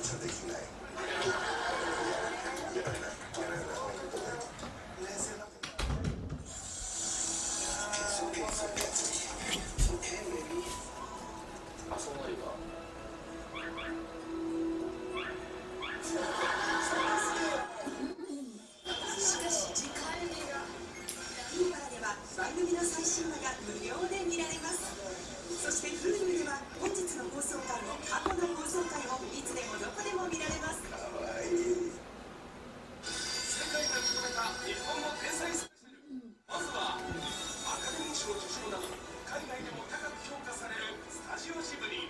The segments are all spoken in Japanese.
番組の最新話が無料で見られます。そして Hulu では本日の放送回も過去の放送回もいつでもどこでも見られます。世界が認めた日本の天才スペシャル。まずはアカデミー賞受賞など海外でも高く評価されるスタジオジブリ。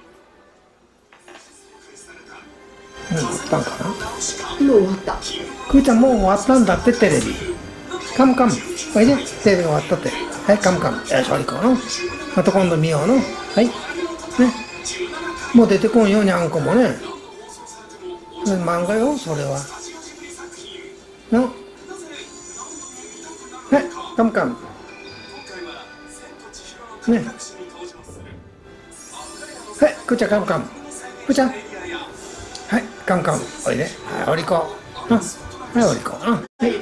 終わったんかな。 もう終わった。 くーちゃんもう終わったんだってテレビ。カムカム。おいで、テレビ終わったって。はい、カムカム。よし、おりこの。また今度見ようの。はい。ね。もう出てこんよ、にゃんこもね。漫画よ、それは。の。はい、カムカム。ね。はい、くーちゃんカムカム。くーちゃん。はい、カムカム。おいで。はい、おりこ。はい、おりこ。はい。